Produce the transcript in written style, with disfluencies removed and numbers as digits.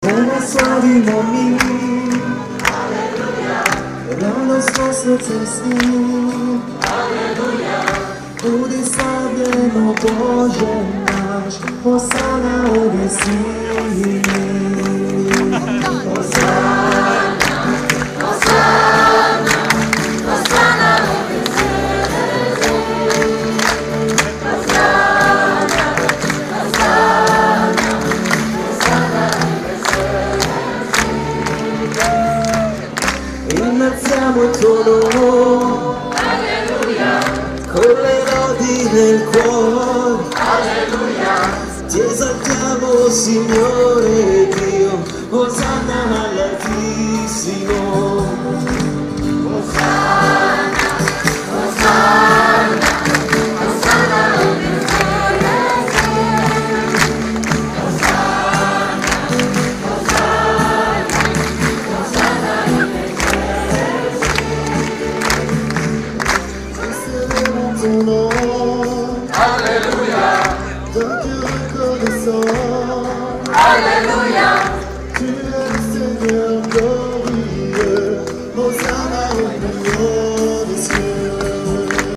Błogosławi mi, rano sposno cesty, budy sławieno Boże nasz, Hosana obiecili. Hosana, Hosana, Hosana obiecili. Hosana, Hosana, Hosana obiecili. Innalziamo il tuo nome, alleluia, con le lodi nel cuore, alleluia, ti esaltiamo Signore Dio, Hosanna all'Altissimo. Hosanna, Hosanna, Hosanna nel cuore, Hosanna, Hosanna, Hosanna nel cuore. Questo è il tuo nome, alleluia, da Dio il cuore.